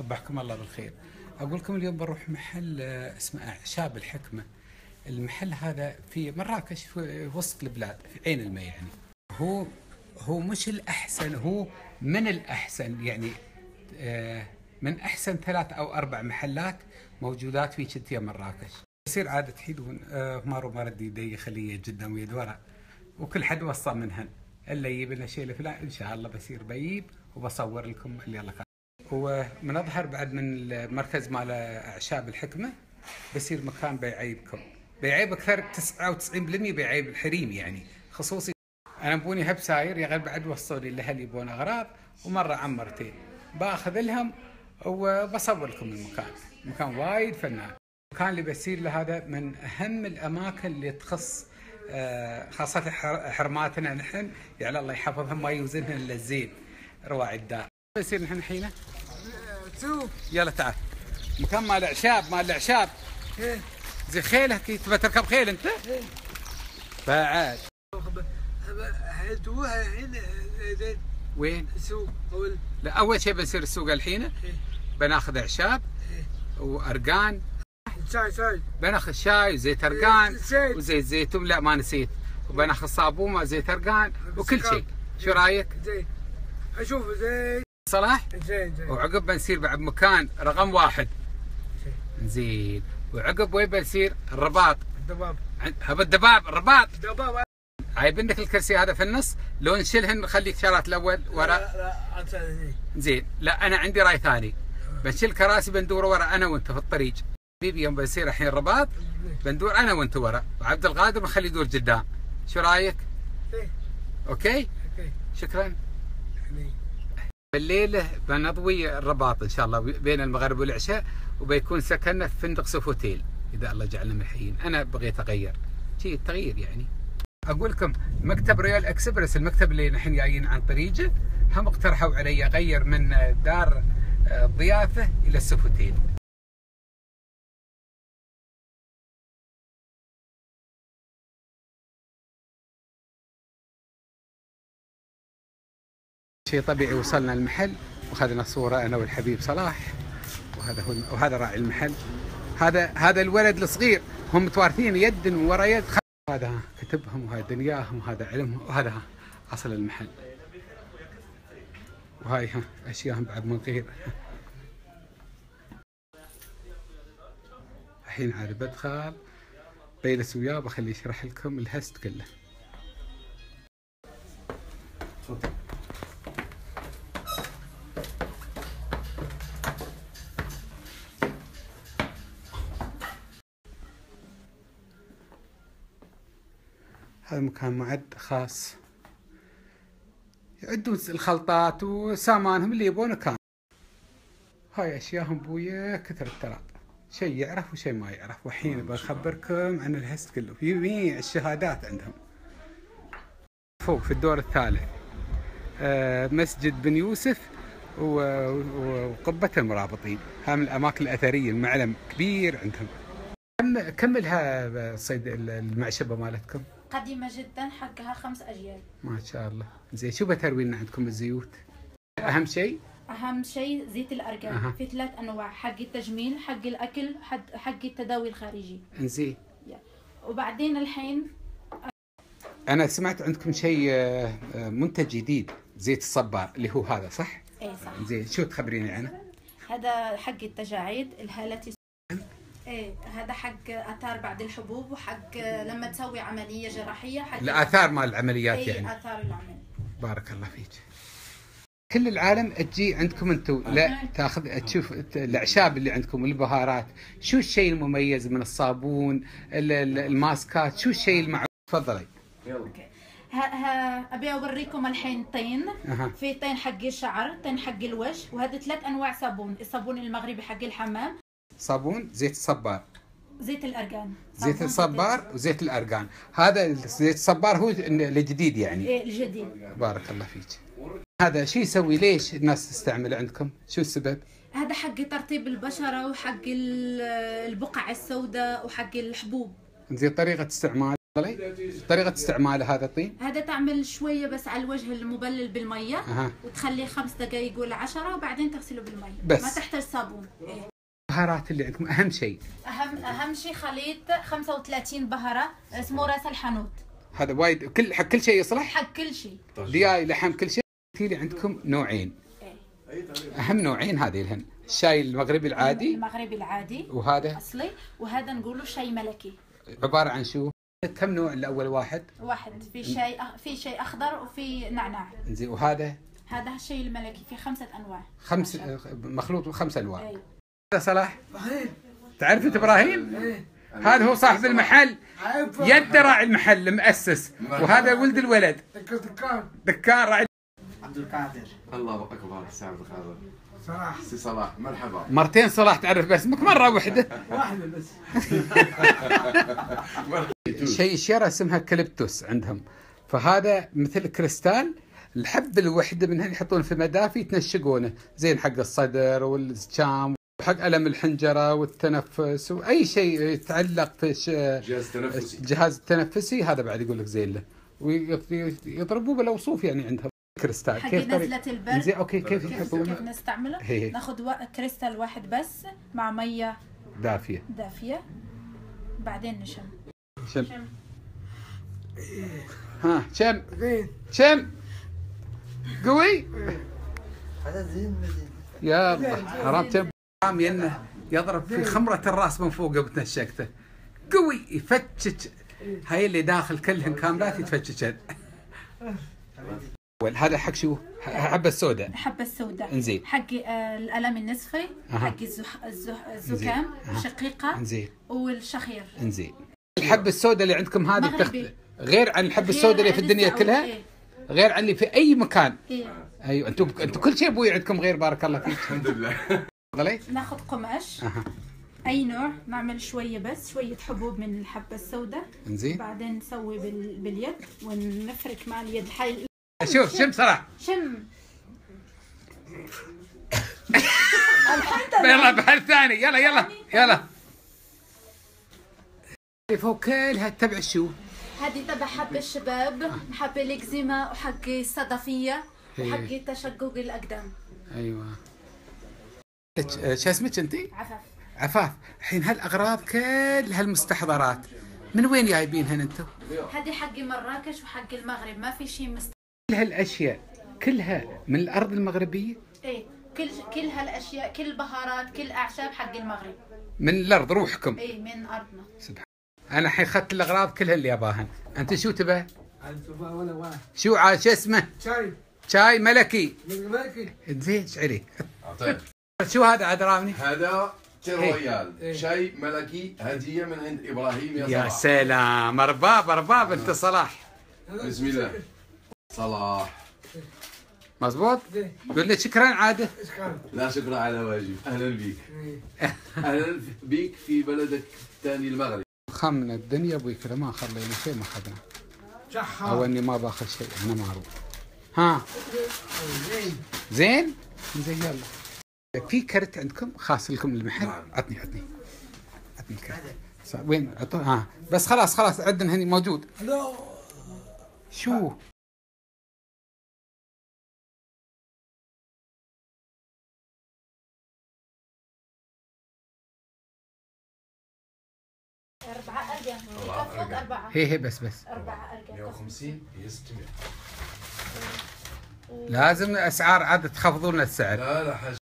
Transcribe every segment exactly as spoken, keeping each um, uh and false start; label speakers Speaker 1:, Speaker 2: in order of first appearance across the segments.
Speaker 1: صبحكم الله بالخير. أقول لكم اليوم بروح محل اسمه أعشاب الحكمة. المحل هذا في مراكش في وسط البلاد في عين الماء، يعني هو هو مش الأحسن، هو من الأحسن، يعني من أحسن ثلاث أو أربع محلات موجودات في شتية مراكش. يصير عادة حيدون مارو مرد يدي خليه قدام ويد ورا، وكل حد وصى منهن اللي يجيب لنا شيء لفلان إن شاء الله بصير بجيب وبصور لكم اللي الله خير. ومن أظهر بعد من المركز مال أعشاب الحكمة بصير مكان بيعيبكم، بيعيب أكثر تسعة وتسعين بالمئة بيعيب الحريم، يعني خصوصي أنا بوني هب ساير يا غير بعد وصلوا لي لأهل يبون أغراض، ومرة عمرتين باخذ لهم وبصور لكم المكان. مكان وايد فنان. المكان اللي بيصير له هذا من أهم الأماكن اللي تخص خاصة حرماتنا نحن، يعني الله يحفظهم ما يوزنهم إلا الزين رواعي الدار. بيصير نحن الحين
Speaker 2: شوف
Speaker 1: يلا تعال مكان مال اعشاب مال الاعشاب.
Speaker 2: ايه
Speaker 1: زي خيلك تبى تركب خيل انت؟
Speaker 2: ايه
Speaker 1: بعد
Speaker 2: حيتوها الحين زين.
Speaker 1: وين؟
Speaker 2: السوق اول.
Speaker 1: لا اول شيء بنصير السوق الحين.
Speaker 2: ايه
Speaker 1: بناخذ اعشاب
Speaker 2: ايه
Speaker 1: وارقان.
Speaker 2: شاي شاي
Speaker 1: بناخذ شاي وزيت ارقان
Speaker 2: ايه
Speaker 1: وزيت زيتون، لا ما نسيت، وبناخذ صابون مع زيت ارقان وكل شيء. شو رايك؟
Speaker 2: زين اشوف زين
Speaker 1: صلاح؟
Speaker 2: زين زين.
Speaker 1: وعقب بنصير بعد مكان رقم واحد.
Speaker 2: زين
Speaker 1: زين. وعقب وين بنصير؟ الرباط.
Speaker 2: الدباب.
Speaker 1: هذا الدباب الرباط.
Speaker 2: الدباب.
Speaker 1: عايبين لك الكرسي هذا في النص، لو نشيلهن نخليك شارات الاول ورا.
Speaker 2: لا لا
Speaker 1: زين. لا انا عندي راي ثاني، بنشيل كراسي بندور ورا انا وانت في الطريق. حبيبي يوم بنصير الحين الرباط بندور انا وانت ورا، وعبد القادر بنخليه يدور قدام. شو رايك؟
Speaker 2: ايه
Speaker 1: اوكي؟
Speaker 2: اوكي
Speaker 1: شكرا.
Speaker 2: يعني
Speaker 1: بالليل بنضوي الرباط ان شاء الله بين المغرب والعشاء، وبيكون سكننا في فندق سوفوتيل اذا الله جعلنا ملحين. انا بغيت اغير شيء، التغيير يعني. اقول لكم مكتب ريال اكسبرس، المكتب اللي نحن جايين عن طريقه، هم اقترحوا علي اغير من دار الضيافه الى السوفوتيل. شيء طبيعي وصلنا المحل واخذنا صوره انا والحبيب صلاح، وهذا هو وهذا راعي المحل. هذا هذا الولد الصغير، هم متوارثين يد ورا يد. هذا كتبهم وهذا دنياهم وهذا علمهم، وهذا اصل المحل، وهاي ها اشياءهم بعد من غير. الحين عاد بدخل بجلس وياه بخليه يشرح لكم الهست كله. هذا مكان معد خاص يعدون الخلطات وسامانهم اللي يبونه كان. هاي اشياءهم بويا كثر التراب، شيء يعرف وشيء ما يعرف. والحين بخبركم عن الهست كله. في جميع الشهادات عندهم. فوق في الدور الثالث مسجد بن يوسف وقبة المرابطين، هاي من الاماكن الاثريه، المعلم كبير عندهم. كملها صيد المعشبه مالتكم
Speaker 3: قديمة جدا، حقها خمس أجيال.
Speaker 1: ما شاء الله. زين شو بتروين عندكم الزيوت؟ أهم شيء؟
Speaker 3: أهم شيء زيت الأرقان. أه. في ثلاث أنواع، حق التجميل، حق الأكل، حق التداوي الخارجي.
Speaker 1: انزين.
Speaker 3: وبعدين الحين
Speaker 1: أنا سمعت عندكم شيء منتج جديد، زيت الصبار اللي هو هذا، صح؟
Speaker 3: إيه صح.
Speaker 1: زين شو تخبريني عنه؟
Speaker 3: هذا حق التجاعيد، الهالات. ايه هذا حق اثار بعد الحبوب، وحق لما تسوي عمليه جراحيه، حق
Speaker 1: الاثار مال العمليات.
Speaker 3: ايه
Speaker 1: يعني
Speaker 3: اثار العمل.
Speaker 1: بارك الله فيك. كل العالم تجي عندكم انتم لا تاخذ تشوف الاعشاب اللي عندكم والبهارات. شو الشيء المميز من الصابون الماسكات؟ شو الشيء المعروف؟ تفضلي.
Speaker 3: اوكي ها ها ابي اوريكم الحين طين.
Speaker 1: أه. في
Speaker 3: طين حق الشعر، طين حق الوجه، وهذه ثلاث انواع صابون. الصابون المغربي حق الحمام،
Speaker 1: صابون زيت الصبار،
Speaker 3: زيت الارقان،
Speaker 1: زيت الصبار وزيت الارقان. هذا زيت الصبار هو الجديد يعني.
Speaker 3: ايه الجديد.
Speaker 1: بارك الله فيك. هذا شو يسوي؟ ليش الناس تستعمله عندكم؟ شو السبب؟
Speaker 3: هذا حق ترطيب البشره، وحق البقع السوداء، وحق الحبوب.
Speaker 1: زي طريقه استعمال طريقة استعمال هذا الطين؟
Speaker 3: هذا تعمل شويه بس على الوجه المبلل بالميه
Speaker 1: أه.
Speaker 3: وتخليه خمس دقائق ولا عشرة وبعدين تغسله بالميه
Speaker 1: بس
Speaker 3: ما تحتاج صابون. إيه.
Speaker 1: البهارات اللي عندكم اهم شيء؟
Speaker 3: اهم اهم شيء خليط خمسة وثلاثين بهره اسمه راس الحانوت.
Speaker 1: هذا وايد كل حق كل شيء يصلح؟
Speaker 3: حق كل شيء.
Speaker 1: دياي لحم كل شيء. اللي عندكم نوعين.
Speaker 3: إيه.
Speaker 1: اهم نوعين هذه الهن، الشاي المغربي العادي
Speaker 3: المغربي العادي
Speaker 1: وهذا
Speaker 3: اصلي، وهذا نقوله شاي ملكي.
Speaker 1: عباره عن شو؟ كم نوع الاول؟ واحد
Speaker 3: واحد في شاي أخ... في شاي اخضر وفي نعناع.
Speaker 1: زين وهذا؟
Speaker 3: هذا الشاي الملكي في خمسة انواع. خمس
Speaker 1: مخلوط خمس انواع.
Speaker 3: أيوه.
Speaker 1: هذا صلاح؟
Speaker 2: صحيح.
Speaker 1: تعرف انت ابراهيم؟
Speaker 2: ايه.
Speaker 1: هذا هو صاحب المحل، يد راعي المحل المؤسس، وهذا ولد الولد
Speaker 2: دكان
Speaker 1: دكان راعي.
Speaker 4: عبد القادر.
Speaker 5: الله اكبر. سي عبد القادر.
Speaker 2: صلاح.
Speaker 5: سي صلاح مرحبا.
Speaker 1: مرتين صلاح تعرف باسمك، مره واحده.
Speaker 2: واحده بس.
Speaker 1: شيء شيره اسمها كليبتوس عندهم، فهذا مثل كريستال، الحب الوحده منها يحطون في مدافي يتنشقونه، زين حق الصدر والشام وحق الم الحنجره والتنفس واي شيء يتعلق في
Speaker 5: جهاز تنفسي.
Speaker 1: الجهاز التنفسي هذا بعد يقول لك زين له، ويضربوه بالاوصوف يعني عندهم كريستال.
Speaker 3: حق
Speaker 1: كيف
Speaker 3: نزلة البرد.
Speaker 1: زين اوكي كيف
Speaker 3: كيف,
Speaker 1: يحطونه؟
Speaker 3: كيف نستعمله؟
Speaker 1: هي.
Speaker 3: ناخذ و... كريستال واحد بس مع ميه
Speaker 1: دافيه
Speaker 3: دافيه بعدين نشم.
Speaker 1: شم. ها شم
Speaker 2: زين.
Speaker 1: شم قوي.
Speaker 4: هذا زين زين.
Speaker 1: يا الله عرفت قام ينه يضرب في خمرة الراس من فوق بتنشكته قوي يفتش، هاي اللي داخل كلهن كاملات يتفتشن. هذا حق شو؟ حبة السوداء.
Speaker 3: الحبة السوداء.
Speaker 1: انزين.
Speaker 3: حق آه الألم النصفي،
Speaker 1: أه.
Speaker 3: حق الزح... الزح... الزكام، الشقيقة.
Speaker 1: انزين.
Speaker 3: والشخير.
Speaker 1: انزين. الحبة السوداء اللي عندكم هذه بتخت... غير عن الحبة
Speaker 3: غير
Speaker 1: السوداء اللي في الدنيا
Speaker 3: السعودي.
Speaker 1: كلها؟
Speaker 3: إيه.
Speaker 1: غير عن اللي في أي مكان.
Speaker 3: إيه.
Speaker 1: أيوة أنتم أنتم كل شيء أبوي عندكم غير، بارك الله فيك.
Speaker 5: الحمد لله.
Speaker 1: تفضلي.
Speaker 3: ناخذ قماش.
Speaker 1: أها.
Speaker 3: أي نوع، نعمل شوية بس شوية حبوب من الحبة السوداء.
Speaker 1: انزين.
Speaker 3: بعدين نسوي بال... باليد ونفرك مع اليد الحي.
Speaker 1: شوف شم صراحة.
Speaker 3: شم.
Speaker 1: يلا بحال ثاني، يلا يلا يلا. فوق كلها تبع شو؟
Speaker 3: هذه تبع حب الشباب، حب الإكزيما وحق الصدفية وحق تشقق الأقدام.
Speaker 1: ايوه. شو اسمك انت؟
Speaker 3: عفاف.
Speaker 1: عفاف. الحين هالاغراض كلها المستحضرات من وين جايبينها انتم؟
Speaker 3: هذه حق مراكش وحق المغرب، ما في شيء مست...
Speaker 1: كل هالاشياء كلها من الارض المغربيه؟
Speaker 3: ايه كل كل هالاشياء، كل بهارات، كل اعشاب حق المغرب.
Speaker 1: من الارض روحكم؟
Speaker 3: ايه من ارضنا.
Speaker 1: سبحان. انا الحين اخذت الاغراض كلها اللي اباهن، انت شو تبى؟
Speaker 2: ولا واحد.
Speaker 1: شو عاد شو اسمه؟
Speaker 2: شاي.
Speaker 1: شاي ملكي.
Speaker 2: ملكي.
Speaker 1: زين ايش عليك؟
Speaker 5: طيب.
Speaker 1: شو هذا عاد رامني؟
Speaker 5: هذا تي
Speaker 1: إيه.
Speaker 5: رويال.
Speaker 2: إيه.
Speaker 5: شاي ملكي هديه من عند ابراهيم يا
Speaker 1: يا
Speaker 5: صلاح.
Speaker 1: سلام، ارباب ارباب انت صلاح.
Speaker 5: بسم الله. صلاح.
Speaker 1: مزبوط؟
Speaker 2: زين.
Speaker 1: قول لي شكرا عاده.
Speaker 2: ايش كان؟
Speaker 5: لا شكرا على واجب. اهلا بيك.
Speaker 2: إيه.
Speaker 5: اهلا بيك في بلدك الثاني المغرب.
Speaker 1: خمنا الدنيا ابوي كذا، ما خلينا شيء ما اخذنا.
Speaker 2: شحار.
Speaker 1: او اني ما باخذ شيء، انا معروف. ها
Speaker 2: زين.
Speaker 1: زين زين يلا. في كرت عندكم خاص لكم المحل؟
Speaker 5: نعم.
Speaker 1: عطني عطني عطني الكرت. وين عطوا؟ ها بس خلاص خلاص عندنا هني موجود.
Speaker 2: لا.
Speaker 1: شو؟
Speaker 3: أربعة أرقام. فوق أربعة.
Speaker 1: هي هي بس بس.
Speaker 3: أربعة أرقام.
Speaker 5: مئة وخمسين هي ستمئة.
Speaker 1: لازم اسعار عاد تخفضوا لنا السعر.
Speaker 5: لا لا حاجة.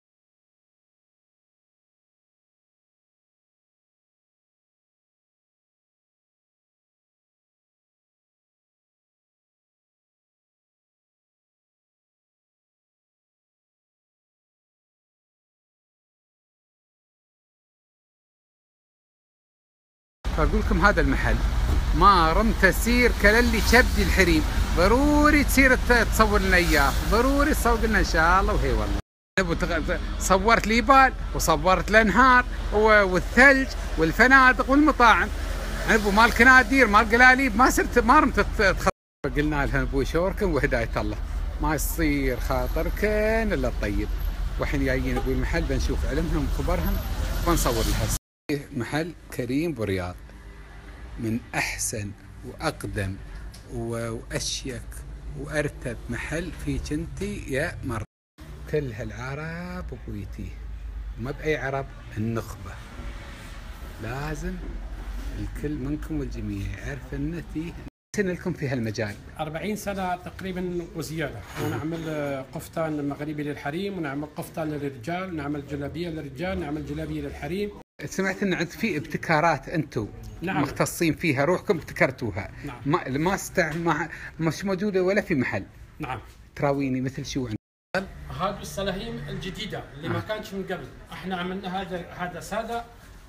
Speaker 1: فاقول لكم هذا المحل ما رمت تسير كللي كبدي الحريم، ضروري تصير تصور لنا اياه، ضروري تصور لنا ان شاء الله. وهي والله صورت ليبال وصورت الانهار والثلج والفنادق والمطاعم، ابو مال كنادير مال قلاليب ما صرت ما رمت تخ... قلنا لها ابوي شوركم وهدايه الله ما يصير خاطركن الا الطيب. والحين جايين ابوي المحل بنشوف علمهم وخبرهم ونصور لها. محل كريم برياض من احسن واقدم واشيك وارتب محل في جنتي يا مر. كل هالعرب بويتي، ما باي عرب، النخبه. لازم الكل منكم والجميع يعرف ان تي سنة لكم في هالمجال.
Speaker 6: أربعين سنة تقريبا وزيادة. ونعمل قفطان مغربي للحريم، ونعمل قفطان للرجال، نعمل جلابية للرجال، نعمل جلابية للحريم.
Speaker 1: سمعت ان عند في ابتكارات انتم
Speaker 6: نعم.
Speaker 1: مختصين فيها، روحكم ابتكرتوها.
Speaker 6: نعم.
Speaker 1: ما ما استع... ما مش موجوده ولا في محل.
Speaker 6: نعم.
Speaker 1: تراويني مثل شو عندك؟
Speaker 6: هذه الصلاهيم الجديدة اللي ما كانتش من قبل، احنا عملنا هذا هذا سادة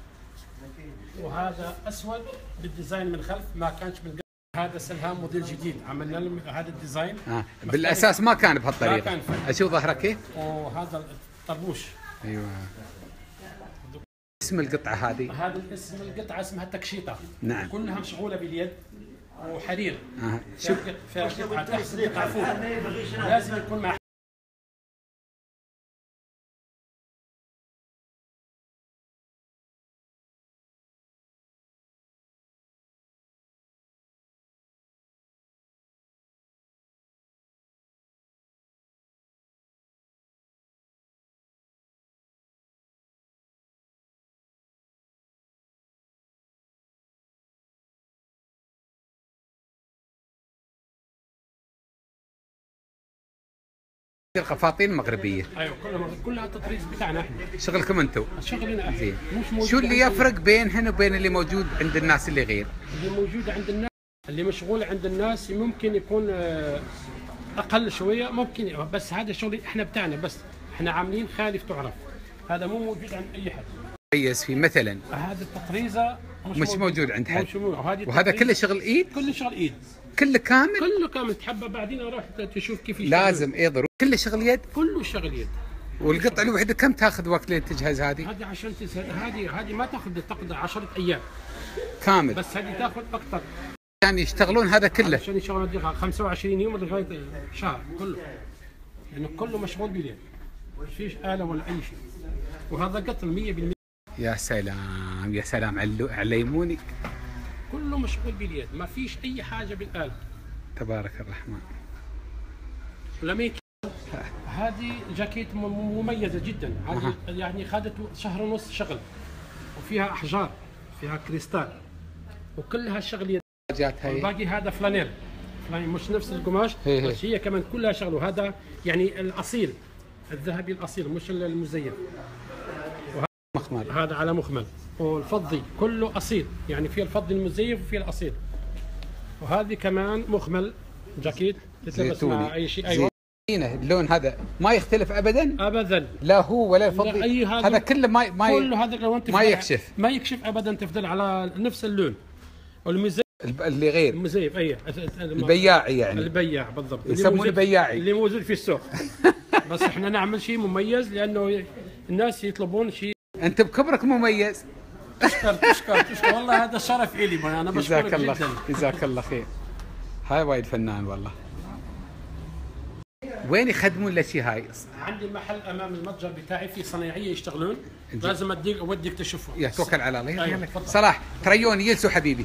Speaker 6: وهذا اسود بالديزاين من خلف، ما كانش من قبل. هذا سلهام موديل جديد عملنا لهم هذا الديزاين.
Speaker 1: آه. بالاساس ما كان بهالطريقه.
Speaker 6: ما كان.
Speaker 1: اشوف ظهره كيف؟
Speaker 6: وهذا الطربوش.
Speaker 1: ايوه. اسم القطعه هذه؟
Speaker 6: هذا الاسم القطعة اسمها تكشيطة.
Speaker 1: نعم.
Speaker 6: كلها مشغولة باليد وحرير.
Speaker 1: آه. شوف
Speaker 6: في قطعة تحت قطعة فوق. لازم يكون مع
Speaker 1: القفاطين المغربيه.
Speaker 6: ايوه كلها كلها تطريز بتاعنا احنا.
Speaker 1: شغلكم انتم.
Speaker 6: شغلنا احنا.
Speaker 1: زين.
Speaker 6: مش موجود.
Speaker 1: شو اللي يفرق بينهن وبين اللي موجود عند الناس اللي غير؟
Speaker 6: اللي موجود عند الناس، اللي مشغول عند الناس ممكن يكون اقل شويه، ممكن، بس هذا الشغل احنا بتاعنا، بس احنا عاملين خالف تعرف. هذا مو موجود عند اي حد.
Speaker 1: مميز فيه مثلا
Speaker 6: هذا التطريزه
Speaker 1: مش, مش موجود عند حد.
Speaker 6: مش موجود.
Speaker 1: وهذا كله شغل ايد؟
Speaker 6: كله شغل ايد.
Speaker 1: كله كامل؟
Speaker 6: كله كامل. تحبه بعدين اروح تشوف كيف يشتغل.
Speaker 1: لازم يضرب. كله شغل يد؟
Speaker 6: كله شغل يد.
Speaker 1: والقطعه الوحده كم تاخذ وقت لين تجهز هذه؟
Speaker 6: هذه عشان تجهز هذه هذه ما تاخذ تقضي عشرة ايام
Speaker 1: كامل،
Speaker 6: بس هذه تاخذ اكثر.
Speaker 1: يعني يشتغلون هذا كله
Speaker 6: عشان يشتغلون خمسة وعشرين يوم لغايه شهر كله، لانه يعني كله مشغول باليد، ما فيش آلة ولا اي شيء. وهذا قطن مية بالمية.
Speaker 1: يا سلام يا سلام علو عليموني.
Speaker 6: كله مشغول باليد، ما فيش اي حاجه بالآلة.
Speaker 1: تبارك الرحمن.
Speaker 6: لما هذه جاكيت مميزه جدا، هذه يعني خدت شهر ونص شغل، وفيها احجار، فيها كريستال، وكلها شغل يد. الباقي هذا فلانيل، فلانيل مش نفس القماش، بس هي كمان كلها شغل. وهذا يعني الاصيل الذهبي الاصيل مش المزيف.
Speaker 1: مخمل.
Speaker 6: هذا على مخمل. والفضي كله اصيل، يعني في الفضي المزيف وفي الاصيل. وهذه كمان مخمل جاكيت تتلبس مع اي شيء. ايوه
Speaker 1: اللون هذا ما يختلف ابدا
Speaker 6: ابدا،
Speaker 1: لا هو ولا الفضي.
Speaker 6: أي هذا,
Speaker 1: هذا كله ما ما
Speaker 6: كله هذا لو انت
Speaker 1: ما يكشف
Speaker 6: ما يكشف ابدا، تفضل على نفس اللون. والمزيف
Speaker 1: اللي غير
Speaker 6: المزيف اي
Speaker 1: البياعي، يعني
Speaker 6: البياع بالضبط،
Speaker 1: يسمونه بياعي
Speaker 6: اللي موجود في السوق. بس احنا نعمل شيء مميز لانه الناس يطلبون شيء.
Speaker 1: انت بكبرك مميز.
Speaker 6: تشكر تشكر تشكر والله هذا شرف الي، انا بشكرك
Speaker 1: جزاك الله
Speaker 6: جدا.
Speaker 1: جزاك الله خير. هاي وايد فنان والله. وين يخدمون الاشياء هاي؟
Speaker 6: عندي محل امام المتجر بتاعي في صنايعيه يشتغلون، لازم اديك اوديك تشوفهم.
Speaker 1: يا توكل على الله.
Speaker 6: أيوة.
Speaker 1: صلاح تريوني يلسوا حبيبي.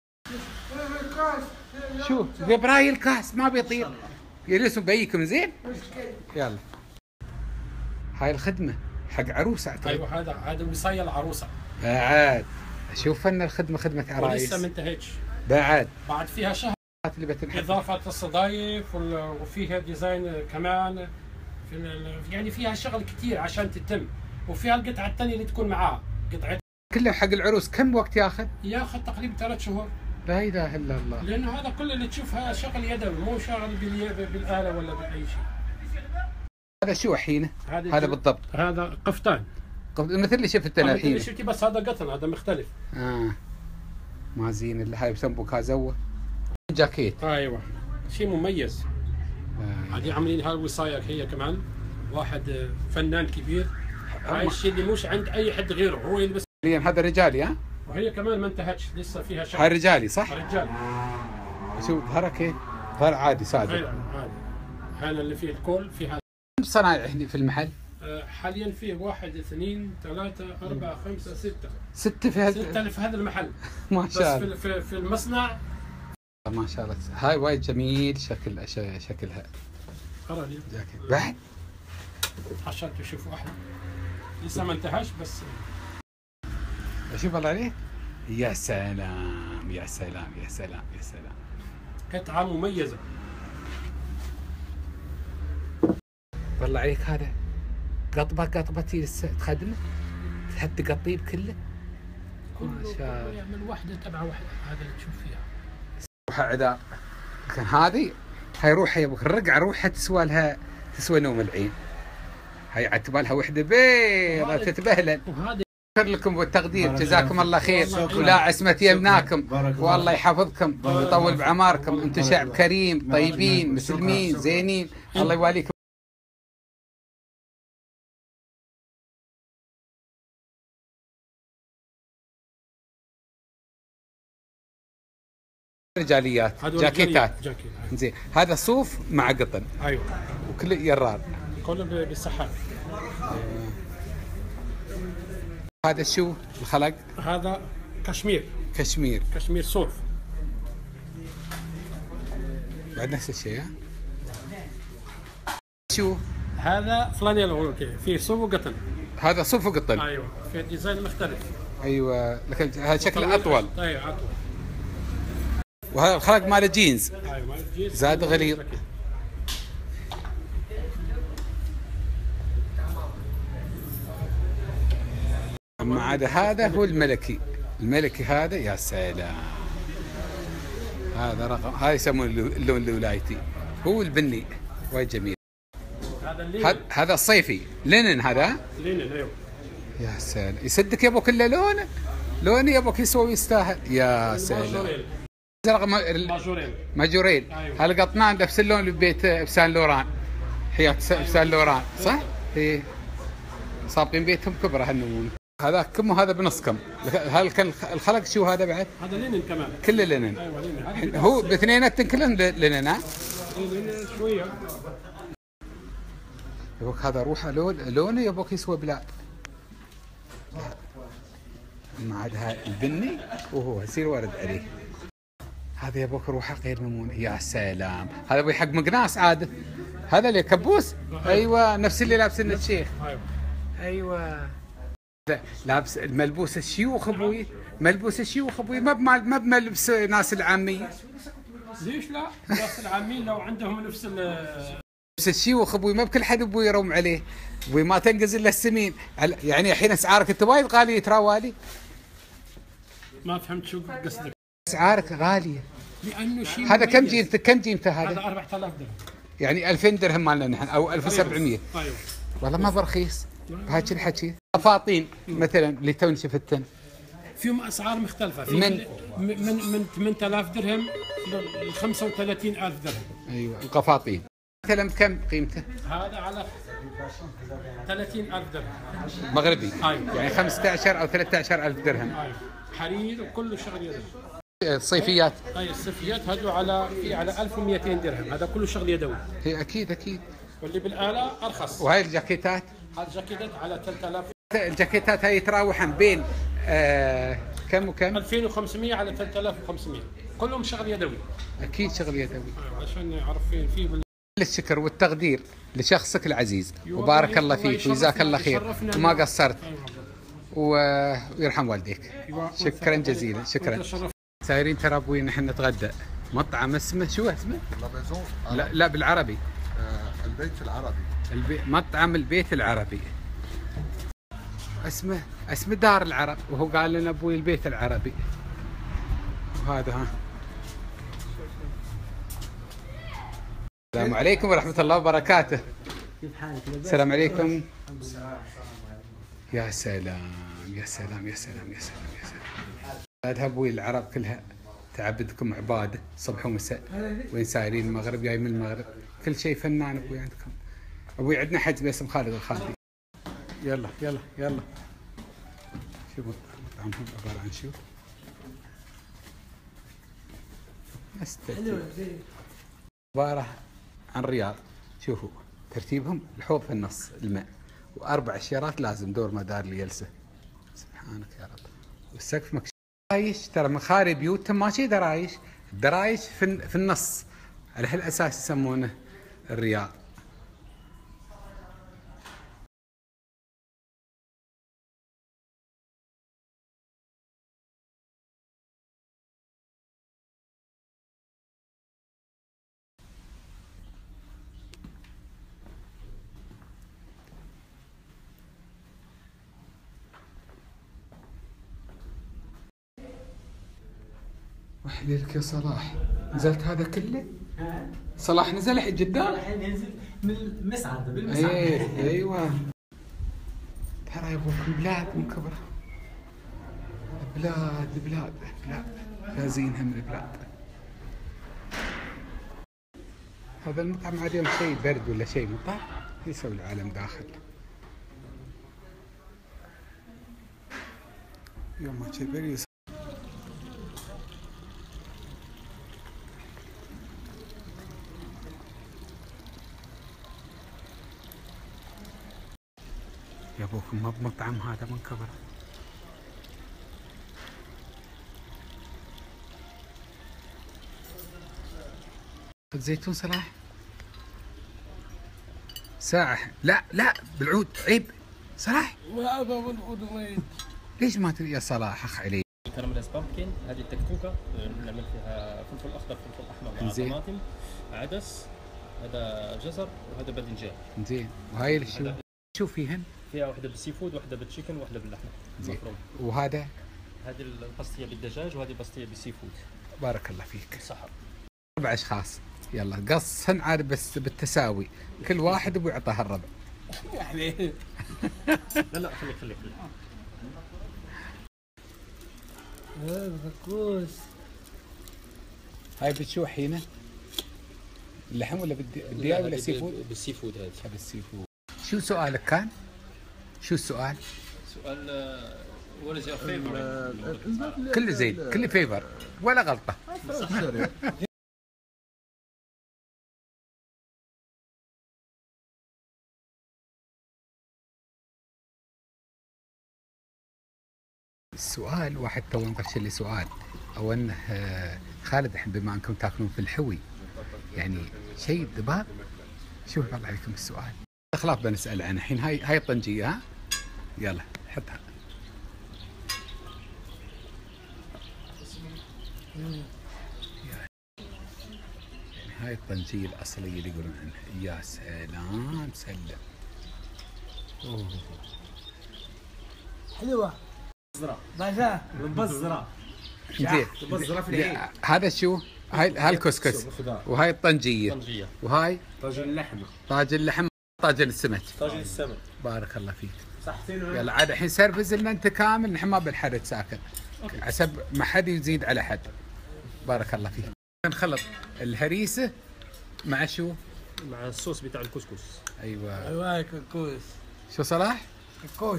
Speaker 1: شو ببراي الكاس ما بيطير، يلسوا بيكم زين. يلا هاي الخدمه حق عروسه اعتقد.
Speaker 6: ايوه هذا هذا وصايه العروسه.
Speaker 1: بعد اشوف ان الخدمه خدمه عرايس.
Speaker 6: ولسه ما انتهتش.
Speaker 1: بعد
Speaker 6: بعد فيها شهر. إضافة الصدايف وفيها ديزاين كمان، في يعني فيها شغل كثير عشان تتم. وفيها القطعة الثانية اللي تكون معاها قطعة.
Speaker 1: كله حق العروس كم وقت ياخذ؟
Speaker 6: ياخذ تقريبا ثلاث شهور.
Speaker 1: لا اله الا الله.
Speaker 6: لأنه هذا كله اللي تشوفها شغل يدوي، مو شغل بالآلة ولا بأي شيء.
Speaker 1: هذا شو الحين؟ هذا بالضبط.
Speaker 6: هذا قفطان.
Speaker 1: مثل اللي شفت انا الحين.
Speaker 6: مثل شفتي، بس هذا قطن، هذا مختلف.
Speaker 1: اه ما زين اللي هاي بسمبو كازوه. جاكيت.
Speaker 6: ايوه شيء مميز. هذه آه. عاملين هالوصايه هي كمان، واحد فنان كبير. هاي الشيء اللي مش عند اي حد غيره، هو يلبس.
Speaker 1: هذا رجالي ها؟
Speaker 6: وهي كمان ما انتهتش، لسه فيها شغل.
Speaker 1: هاي رجالي صح؟
Speaker 6: رجال.
Speaker 1: شو ظهرها كيف؟ ظهر عادي ساده.
Speaker 6: ايوه عادي. هذا اللي فيه الكل فيها.
Speaker 1: كم صنايع هنا في المحل؟
Speaker 6: حاليا فيه واحد اثنين ثلاثة أربعة خمسة ستة.
Speaker 1: ستة في هذا
Speaker 6: ستة في هذا المحل.
Speaker 1: ما شاء الله.
Speaker 6: بس في في المصنع
Speaker 1: ما شاء الله. هاي وايد جميل شكل شكلها.
Speaker 6: أرى لي
Speaker 1: جاكيت بعد
Speaker 6: عشان تشوفوا احنا لسه ما انتهاش بس.
Speaker 1: اشوف الله عليك. يا سلام يا سلام يا سلام يا سلام.
Speaker 6: قطعة مميزة.
Speaker 1: والله عليك هذا قطبة قطبتي تخدمه حتى تقطيه بكله. ما شاء الله.
Speaker 6: يعمل واحدة تبع واحدة هذا اللي تشوف فيها.
Speaker 1: روحها عذاب. لكن هذه هاي روحها يا ابوك الرقعة روحها تسوى لها تسوى نوم العين. هاي عتبالها وحدة بيضة تتبهلل.
Speaker 6: وهذا
Speaker 1: شكر لكم بالتقدير جزاكم الله خير ولا عسمة يمناكم والله يحفظكم ويطول بعماركم. انتم شعب كريم طيبين مسلمين زينين الله يواليكم. رجاليات جاكيتات
Speaker 6: جاكيت.
Speaker 1: زين هذا صوف مع قطن.
Speaker 6: ايوه
Speaker 1: وكل يرار
Speaker 6: كله بالسحاب.
Speaker 1: هذا شو الخلق؟
Speaker 6: هذا كشمير.
Speaker 1: كشمير.
Speaker 6: كشمير صوف.
Speaker 1: بعد نفس الشيء ها؟ شو؟
Speaker 6: هذا فلانيل اوكي فيه صوف وقطن.
Speaker 1: هذا صوف وقطن.
Speaker 6: ايوه في ديزاين مختلف.
Speaker 1: ايوه لكن هذا شكله اطول.
Speaker 6: ايوه اطول.
Speaker 1: وهذا الخلق ماله جينز.
Speaker 6: ايوه مال الجينز
Speaker 1: زاد غليظ. اما عاد هذا هو الملكي. الملكي هذا يا سلام. هذا رقم هذا يسمونه اللون الولايتي هو البني وايد جميل.
Speaker 6: هذا اللينن.
Speaker 1: هذا هذا الصيفي لينن هذا.
Speaker 6: لينن ايوه.
Speaker 1: يا سلام يصدق يا ابو كله لونه لونه يا ابو يسوي يستاهل. يا سلام.
Speaker 6: ماجورين.
Speaker 1: ماجورين.
Speaker 6: أيوة.
Speaker 1: هالقطنان نفس اللون اللي ببيت بسان لوران. حياة بسان لوران صح؟ ايه صابين بيتهم كبره هالنمون. هذا كم وهذا بنص كم. هل كان الخلق شو هذا بعد؟
Speaker 6: هذا لينن كمان.
Speaker 1: كله لينن.
Speaker 6: ايوه لينن.
Speaker 1: هو باثنيناتهم كلهم لينن ها؟
Speaker 6: لينن شويه.
Speaker 1: يبوك هذا روحه لون لونه يبوك يسوى بلاد. ما عاد هاي البني وهو يصير وارد عليه. هذا يبوك روحه غير ممونه. يا سلام. هذا ابوي حق مقناص عاد. هذا اللي كبوس. ايوه نفس اللي لابسنه الشيخ.
Speaker 6: ايوه.
Speaker 1: ايوه. لابس الملبوس الشيوخ ابوي. ملبوس الشيوخ ابوي ما ما بملبس ناس العاميه.
Speaker 6: ليش لا؟ ناس العامين لو عندهم نفس ال
Speaker 1: نفس الشيوخ ابوي ما بكل حد ابوي يروم عليه. ابوي ما تنقز الا السمين. يعني الحين اسعارك انت وايد غاليه ترى والي.
Speaker 6: ما فهمت شو قصدك.
Speaker 1: اسعارك غاليه.
Speaker 6: لانه شيء
Speaker 1: هذا كم
Speaker 6: مميز.
Speaker 1: جيمته كم جيمته هذا؟
Speaker 6: هذا أربعة آلاف درهم.
Speaker 1: يعني ألفين درهم مالنا نحن او ألف وسبعمية.
Speaker 6: ايوه.
Speaker 1: والله ما برخيص. هاك الحكي. قفاطين مثلا اللي توني شفتن.
Speaker 6: فيهم اسعار مختلفه. في
Speaker 1: من
Speaker 6: من من ثمانية آلاف درهم ل خمسة وثلاثين ألف درهم.
Speaker 1: ايوه القفاطين. مثلا كم قيمته؟
Speaker 6: هذا على ثلاثين ألف درهم.
Speaker 1: مغربي.
Speaker 6: أيوة.
Speaker 1: يعني خمسة عشر او ثلاثة عشر ألف درهم.
Speaker 6: ايوه حرير وكل شغل يدوي.
Speaker 1: الصيفيات.
Speaker 6: اي الصيفيات هذو على في على ألف ومئتين درهم. هذا كله شغل يدوي.
Speaker 1: هي اكيد اكيد.
Speaker 6: واللي بالاله ارخص.
Speaker 1: وهاي الجاكيتات.
Speaker 6: هذا جاكيتات على ثلاثة آلاف.
Speaker 1: الجاكيتات هاي يتراوحن بين آه كم وكم؟
Speaker 6: ألفين وخمسمية على ثلاثة آلاف وخمسمية. كلهم شغل يدوي.
Speaker 1: اكيد شغل يدوي.
Speaker 6: ايوه عشان يعرف فين في بال...
Speaker 1: الشكر والتقدير لشخصك العزيز وبارك الله فيك وجزاك الله خير وما قصرت ويرحم والديك. شكرا جزيلا شكرا. سايرين ترى ابوي نحن نتغدى مطعم اسمه شو اسمه؟ لا لا بالعربي.
Speaker 7: آه البيت العربي.
Speaker 1: البي... مطعم البيت العربي. اسمه اسمه دار العرب وهو قال لنا ابوي البيت العربي. وهذا ها. السلام عليكم ورحمة الله وبركاته.
Speaker 4: كيف حالك؟
Speaker 1: السلام عليكم. يا سلام يا سلام يا سلام يا سلام يا سلام. هذا ابوي العرب كلها تعبدكم عباده صبح ومساء. وين سايرين المغرب جاي من المغرب كل شيء فنان ابوي عندكم. ابوي عندنا حج باسم خالد الخالدي. يلا يلا يلا. شوفوا مطعمهم عبارة عن شو؟ عبارة عن رياض. شوفوا ترتيبهم الحوض في النص الماء واربع شيرات لازم دور مدار الجلسه. سبحانك يا رب. والسقف مكشوف. درايش ترى مخاري بيوتهم ما شي درايش الدرايش في في النص، على هالاساس يسمونه الرياض. وحليلك يا صلاح، نزلت هذا كله؟ صلاح نزل الحين قدام؟
Speaker 8: الحين ينزل من المسعد بالمسعد.
Speaker 1: ايه ايوه. ترى يا ابوكم بلاد من كبره. بلاد بلاد بلاد فازين هم البلاد. هذا المطعم عاد يوم شيء برد ولا شيء مطر يسوي العالم داخل. يوم ما شيء برد يسوي. يا ابوكم ما بمطعم هذا من كبره. الزيتون صلاح ساعة. لا لا بالعود عيب صلاح. ليش ما تبي يا صلاح اخ علي؟
Speaker 9: كراميلايز بامبكن، هذه التكتوكه نعمل فيها فلفل اخضر فلفل احمر مع
Speaker 1: زين.
Speaker 9: طماطم عدس، هذا جزر وهذا باذنجان.
Speaker 1: زين وهاي اللي شو شو فيهن؟
Speaker 9: فيها واحدة بالسي فود واحدة بالتشيكن واحدة باللحمة
Speaker 1: زين.
Speaker 9: مفروم.
Speaker 1: وهذا
Speaker 9: هذه البسطية بالدجاج وهذه البسطية بالسي فود.
Speaker 1: بارك الله فيك.
Speaker 9: صحة.
Speaker 1: اربع اشخاص يلا قصهن عاد بس بالتساوي، كل واحد ابو يعطاه الربع.
Speaker 6: يعني
Speaker 9: لا لا خليك خليك خليك.
Speaker 6: فكوس.
Speaker 1: هاي بتشو حينه؟ اللحم ولا بدي بدي ولا سي فود؟
Speaker 9: بالسي فود هذه.
Speaker 1: هذا السي فود. شو سؤالك كان؟ شو السؤال؟
Speaker 9: سؤال وات از يور فيفورت؟
Speaker 1: كله زين، كله فيفر ولا غلطة. السؤال واحد تو انقرش لي سؤال او انه خالد الحين بما انكم تاكلون في الحوي يعني شيء ذباب، شوف الله عليكم السؤال. خلاص بنسال عنه الحين. هاي هاي الطنجيه ها؟ يلا حطها. يعني هاي الطنجيه الاصليه اللي يقولون عنها. يا سلام سلم. اوه
Speaker 2: حلوة
Speaker 8: بزرة
Speaker 2: باشا
Speaker 8: مبزرة.
Speaker 1: زين.
Speaker 8: مبزرة في العين.
Speaker 1: هذا شو؟ هاي هاي الكسكس وهاي الطنجيه
Speaker 9: طنجية
Speaker 1: وهاي
Speaker 8: طاجن اللحمة.
Speaker 1: طاجن اللحم طاجن السمك.
Speaker 8: طاجن السمك.
Speaker 1: بارك الله فيك.
Speaker 8: صحتين.
Speaker 1: يلا عاد الحين سرفز لنا انت كامل، نحن ما بنحرج ساكن حسب ما حد يزيد على حد. بارك الله فيك. نخلط الهريسه مع شو؟
Speaker 9: مع الصوص بتاع الكسكس.
Speaker 1: ايوه
Speaker 2: ايوه كوكوس.
Speaker 1: شو صلاح؟
Speaker 2: كوكوس.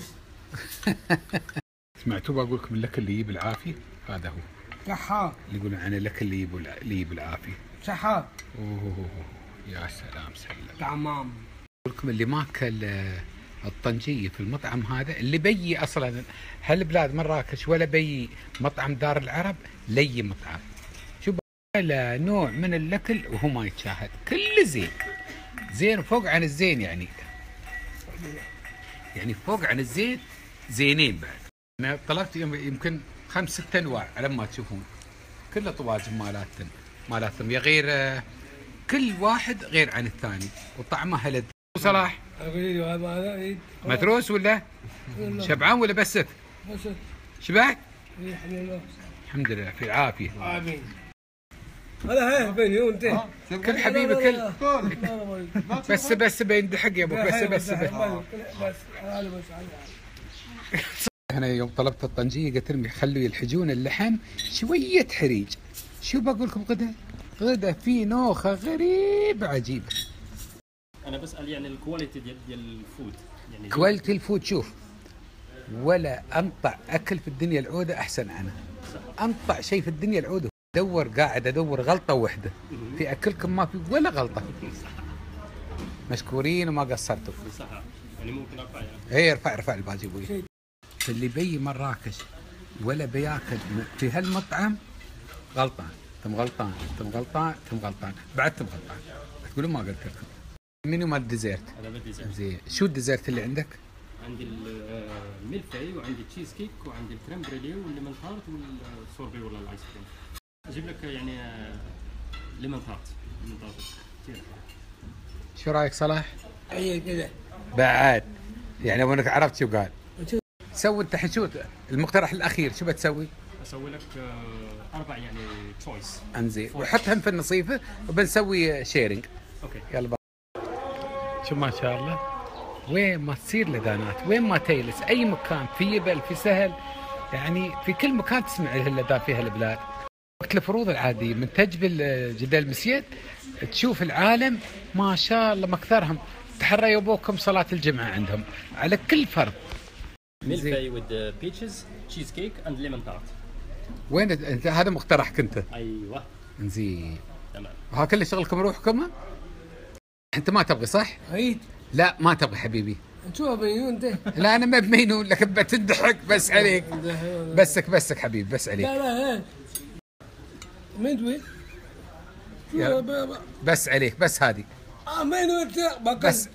Speaker 1: سمعتوا بقول لكم الاكل اللي يجيب العافيه هذا هو.
Speaker 2: شحار.
Speaker 1: اللي يقولون عن الاكل اللي يجيب اللي يجيب العافيه.
Speaker 2: شحار.
Speaker 1: اوه يا سلام سلم.
Speaker 2: تمام.
Speaker 1: اقول لكم اللي ما اكل الطنجيه في المطعم هذا، اللي بيي اصلا هالبلاد مراكش ولا بيي مطعم دار العرب لي مطعم. شوف ولا نوع من الاكل وهو ما يتشاهد، كله زين زين فوق عن الزين يعني. يعني فوق عن الزين زينين بعد. انا طلبت يمكن خمس ست انواع على ما تشوفون، كله طواجن مالاتهم مالاتهم يا غير، كل واحد غير عن الثاني وطعمه هلد. صلاح متروس ولا شبعان ولا بسك؟ شبعت؟ الحمد لله في العافيه.
Speaker 2: امين. هلا هي بيني وانت
Speaker 1: كل حبيبي كل بس بس بيندحق يا ابو بس بس بس
Speaker 2: بس انا بس
Speaker 1: انا يوم طلبت الطنجيه قلت لهم خلوا يلحجون اللحم شويه حريج. شو بقول لكم غدا؟ غدا في نوخه غريبه عجيبه.
Speaker 9: انا بسال يعني الكواليتي ديال ديال الفود يعني
Speaker 1: كواليتي الفود. شوف ولا انطع اكل في الدنيا العوده احسن عنها. انطع شيء في الدنيا العوده. ادور قاعد ادور غلطه واحده في اكلكم، ما في ولا غلطه. مشكورين وما قصرتوا.
Speaker 9: صح يعني ممكن ارفع يعني.
Speaker 1: اي ارفع ارفع الباجي ابوي. اللي بي مراكش ولا بياكل في هالمطعم غلطان. انتم غلطان انتم غلطان انتم غلطان بعدتم غلطان. تقولون ما قلت لكم. منو مال الديزيرت؟
Speaker 9: هذا بالديزرت.
Speaker 1: زين شو الديزيرت اللي عندك؟
Speaker 9: عندي الميلفي وعندي التشيز كيك وعندي الكريم بريلي والليمون تارت والسوربي ولا الايس كريم. اجيب لك يعني ليمون تارت ليمون تارت كثير.
Speaker 1: شو رايك صلاح؟
Speaker 2: هي كذا
Speaker 1: بعد يعني لو انك عرفت شو قال. سوي انت شو المقترح الاخير شو بتسوي؟
Speaker 9: اسوي لك آه، اربع يعني تشويس.
Speaker 1: انزين وحطهم في النصيفه وبنسوي شيرنج.
Speaker 9: اوكي
Speaker 1: يلا بقى. شو ما شاء الله وين ما تصير لدانات وين ما تجلس اي مكان في يبل في سهل يعني في كل مكان تسمع اللدان في هالبلاد. وقت الفروض العاديه من تجبل جدة المسيد تشوف العالم ما شاء الله مكثرهم تحرى يبوكم صلاه الجمعه عندهم على كل فرد.
Speaker 9: ميلفي with بيتشز تشيز كيك اند ليمون تارت.
Speaker 1: وين انت هذا مقترحك انت؟
Speaker 9: ايوه
Speaker 1: زين
Speaker 9: تمام.
Speaker 1: وها كل شغلكم روحكم؟ انت ما تبغي صح؟
Speaker 2: عيد
Speaker 1: لا ما تبغي حبيبي.
Speaker 2: شو بينون انت؟
Speaker 1: لا انا ما بمينون لك بتضحك بس عليك. بسك بسك حبيبي بس عليك.
Speaker 2: لا لا مين دوي؟
Speaker 1: بس عليك بس هذه.
Speaker 2: اه مين انت؟
Speaker 1: بس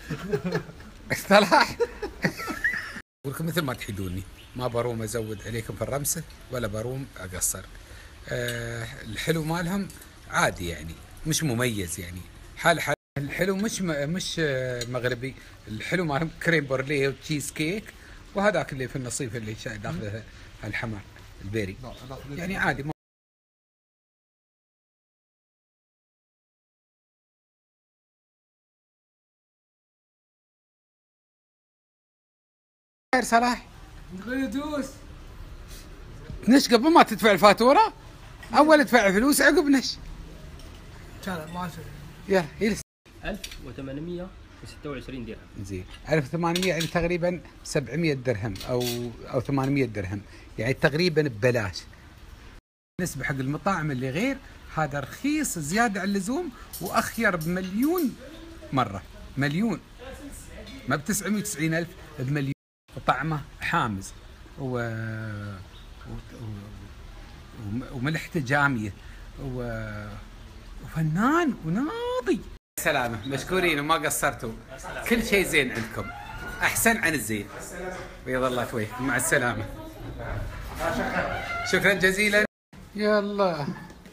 Speaker 1: صلاح اقول لكم مثل ما تحدوني ما بروم ازود عليكم في الرمسه ولا بروم اقصر. أه الحلو مالهم عادي يعني مش مميز يعني حال حال الحلو مش مش مغربي. الحلو مالهم كريم بورليه وتشيز كيك وهذاك اللي في النصيف اللي داخله الحمار البيري يعني عادي. خير صلاح
Speaker 2: دوس
Speaker 1: نش قبل ما تدفع الفاتوره اول ادفع فلوس عقب نش.
Speaker 2: تعال ما اسوي
Speaker 1: يلا يلس
Speaker 9: ألف وثمانمئة وستة وعشرين درهم.
Speaker 1: زين ألف وثمانمئة يعني تقريبا سبعمئة درهم او او ثمانمئة درهم يعني تقريبا ببلاش. بالنسبه حق المطاعم اللي غير هذا رخيص زياده عن اللزوم واخير بمليون مره مليون ما ب تسعمئة وتسعين ألف بمليون. وطعمه حامز و... و... و... وملحته جاميه و... وفنان وناضي. سلامة مشكورين وما قصرتوا كل شيء زين عندكم احسن عن الزين. بيض الله تويك مع السلامة. شكرا جزيلا. يلا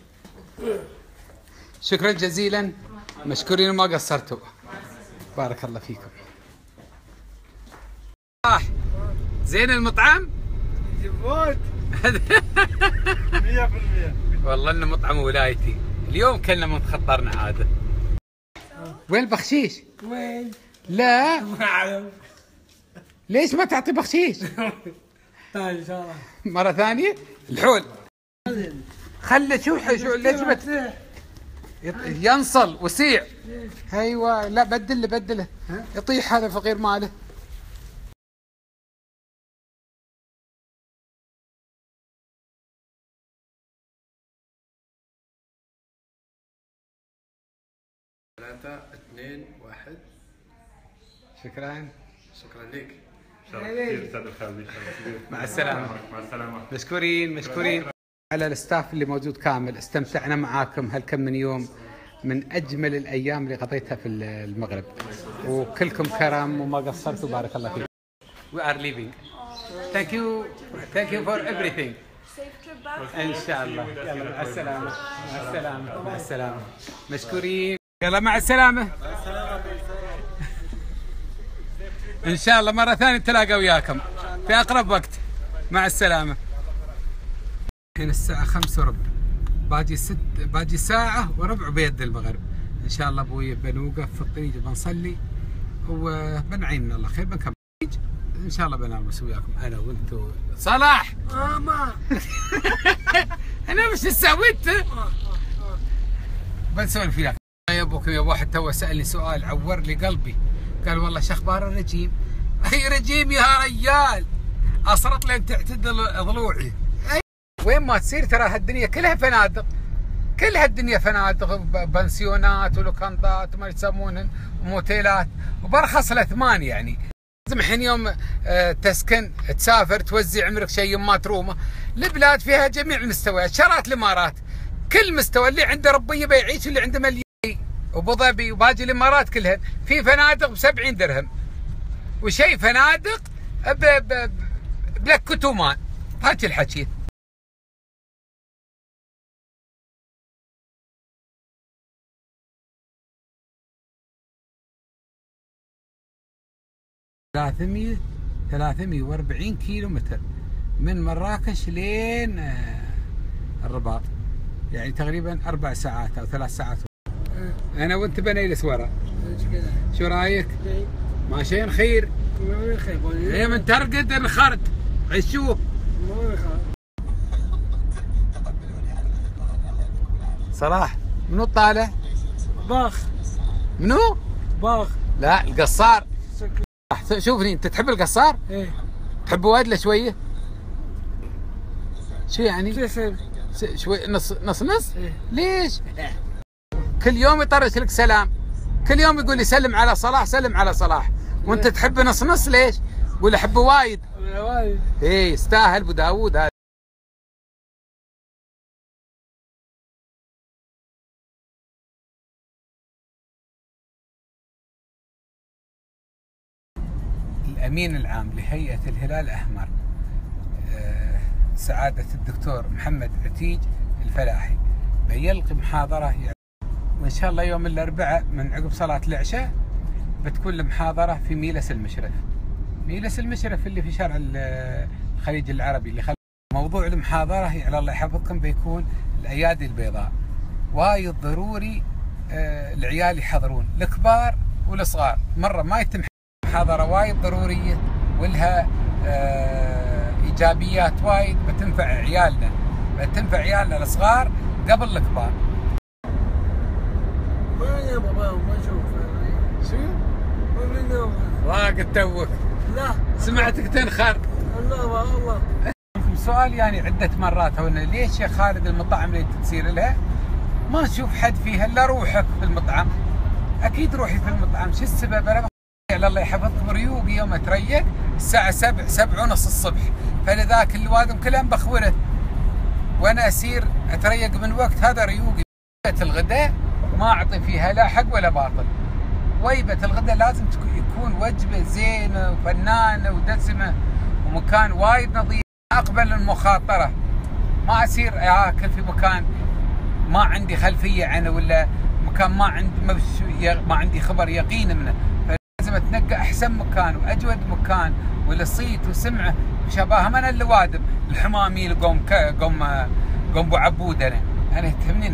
Speaker 1: شكرا جزيلا مشكورين وما قصرتوا بارك الله فيكم. زين المطعم؟
Speaker 2: جبوت مية بالمية
Speaker 1: والله انه مطعم ولايتي اليوم كلنا متخطرنا عاده. وين البخشيش؟
Speaker 2: وين؟
Speaker 1: لا
Speaker 2: ما اعلم.
Speaker 1: ليش ما تعطي بخشيش؟
Speaker 2: تعال ان شاء الله
Speaker 1: مره ثانيه الحول خله شو شو ليش بت ينصل وسيع. ايوه لا بدله بدله يطيح هذا فقير ماله.
Speaker 8: ثلاثة اثنين واحد.
Speaker 1: شكرا
Speaker 8: شكرا لك.
Speaker 1: مع السلامة.
Speaker 8: مع السلامة.
Speaker 1: مشكورين مشكورين على الستاف اللي موجود كامل. استمتعنا معاكم هالكم من يوم من أجمل الأيام اللي قضيتها في المغرب وكلكم كرم وما قصرتوا بارك الله فيكم. We are leaving. Thank you. Thank you for everything. إن شاء الله. يلا مع السلامة. مع السلامة. مع السلامة. مشكورين. يلا مع السلامة. إن شاء الله مرة ثانية نتلاقى وياكم في أقرب وقت. مع السلامة. الحين الساعة خمسة وربع باجي ست باجي ساعة وربع بيد المغرب. إن شاء الله أبوي بنوقف في الطريق بنصلي وبنعين من الله خير بنكمل إن شاء الله بنلمس وياكم أنا وأنتو. صلاح
Speaker 2: آه ما
Speaker 1: أنا مش سويت بنسولف وياك. يا ابوكم يا واحد تو سألني سؤال عور لي قلبي قال والله شو اخبار الرجيم؟ اي رجيم يا رجال اصرت لين تعتدل ضلوعي. وين ما تصير ترى هالدنيا كلها فنادق كل هالدنيا فنادق بنسيونات ولوكندات وما يسمونهن وموتيلات وبرخص الاثمان يعني. لازم الحين يوم تسكن تسافر توزع عمرك شيء ما ترومه. البلاد فيها جميع المستويات شرات الامارات كل مستوى، اللي عنده ربيه بيعيش، اللي عنده مليون. ابو ظبي وباقي الامارات كلها في فنادق ب سبعين درهم، وشيء فنادق ب ب بلك كتومان. هاك الحكي. ثلاثمية ثلاثمية وأربعين كيلو متر من مراكش لين الرباط، يعني تقريبا أربع ساعات أو ثلاث ساعات. أنا وأنت بنجلس ورا. شو رايك؟ ماشيين خير؟ هي من ترقد انخرت عشوه. صلاح منو طالع؟
Speaker 2: باخ.
Speaker 1: منو؟
Speaker 2: باخ.
Speaker 1: لا القصار. شوفني، انت تحب القصار؟
Speaker 2: ايه.
Speaker 1: تحب وادله شويه؟ شو يعني؟
Speaker 2: سلسل.
Speaker 1: شوي نص نص نص؟
Speaker 2: إيه.
Speaker 1: ليش؟ كل يوم يطرش لك سلام، كل يوم يقول لي سلم على صلاح سلم على صلاح، وانت
Speaker 2: إيه.
Speaker 1: تحب نص نص ليش؟ قول احبه وايد.
Speaker 2: وايد.
Speaker 1: ايه يستاهل ابو داوود هذا. الأمين العام لهيئة الهلال الأحمر سعادة الدكتور محمد عتيج الفلاحي بيلقي محاضرة، يعني وإن شاء الله يوم الأربعاء من عقب صلاة العشاء بتكون المحاضرة في ميلس المشرف. ميلس المشرف اللي في شارع الخليج العربي اللي خل... موضوع المحاضرة على الله يحفظكم بيكون الأيادي البيضاء. وايد ضروري العيال يحضرون، الكبار والصغار. مرة ما يتم محاضرة وايد ضرورية ولها آه إيجابيات وايد بتنفع عيالنا، بتنفع عيالنا الصغار قبل الكبار.
Speaker 2: ما يا بابا ما اشوف.
Speaker 1: شو؟
Speaker 2: ما بنوم.
Speaker 1: راقد توك.
Speaker 2: لا.
Speaker 1: سمعتك تنخر.
Speaker 2: الله الله.
Speaker 1: سؤال يعني عدة مرات هنا، ليش يا خالد المطاعم اللي تصير لها ما نشوف حد فيها الا روحك في المطعم؟ أكيد روحي في المطعم، شو السبب؟ أنا الله يحفظكم ريوقي يوم اتريق الساعة سبع سبع ونص الصبح، فلذاك الوادم كلهم بخوره وانا اسير اتريق من وقت هذا ريوقي. وجبة الغداء ما اعطي فيها لا حق ولا باطل. وجبة الغداء لازم يكون وجبة زينة وفنانة ودسمة ومكان وايد نظيف. اقبل المخاطرة، ما اسير اكل في مكان ما عندي خلفية عنه ولا مكان ما عندي ما عندي خبر يقين منه. لازم تنقى احسن مكان واجود مكان والصيت وسمعه وشباهه من اللوادم الحماميل قوم قوم قوم ابو عبود. انا انا يهمني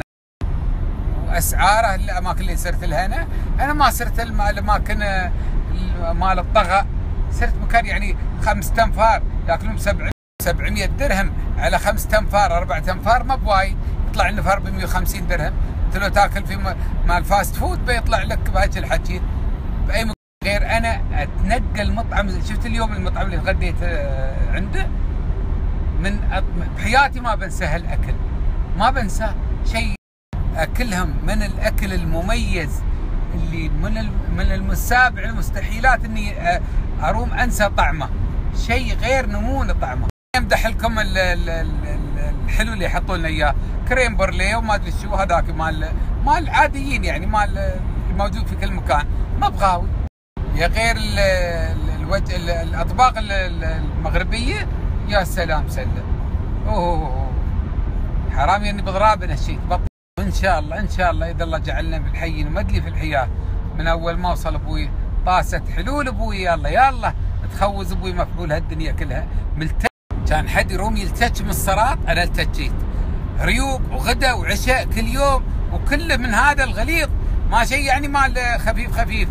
Speaker 1: واسعاره الاماكن اللي صرت لها. انا انا ما صرت الاماكن مال الطغى، صرت مكان يعني خمسة انفار ياكلون سبعمية درهم على خمسة انفار أربعة انفار ما بوايد، يطلع لنا فرق ب مية وخمسين درهم. انت لو تاكل في مال فاست فود بيطلع لك بهاك الحكي باي مكان. غير انا اتنقل المطعم. شفت اليوم المطعم اللي غديت عنده من بحياتي ما بنساه الاكل، ما بنساه شيء. اكلهم من الاكل المميز اللي من من المسابع المستحيلات اني اروم انسى طعمه، شيء غير نمون طعمه. امدح لكم الحلو اللي يحطوا لنا اياه، كريم برليه وما ادري شو هذاك مال مال العاديين يعني مال الموجود في كل مكان، ما بغاوي. يا غير الوجه الاطباق المغربيه يا سلام سلم. اوه حرام اني بضرابنا الشيء. ان شاء الله ان شاء الله اذا الله جعلنا بالحي ومدلي في الحياه من اول ما وصل ابوي طاسه حلول ابوي يلا يلا تخوز ابوي مفعول هالدنيا كلها ملتج. كان حد يروم يلتج من الصراط انا التجيت ريوق وغدا وعشاء كل يوم وكله من هذا الغليظ ما شيء يعني مال خفيف خفيف.